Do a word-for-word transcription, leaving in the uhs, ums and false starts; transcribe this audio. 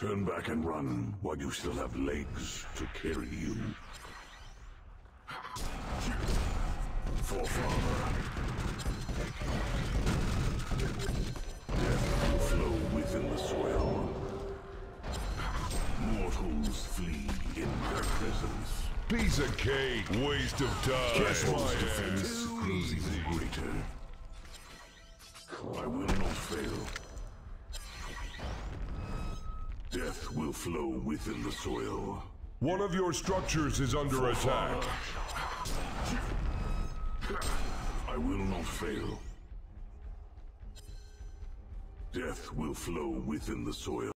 Turn back and run while you still have legs to carry you. Forefather. Death will flow within the soil. Mortals flee in their presence. Piece of cake, waste of time. Kiss my defense grows even greater. I will not fail. Death will flow within the soil. One of your structures is under attack. I will not fail. Death will flow within the soil.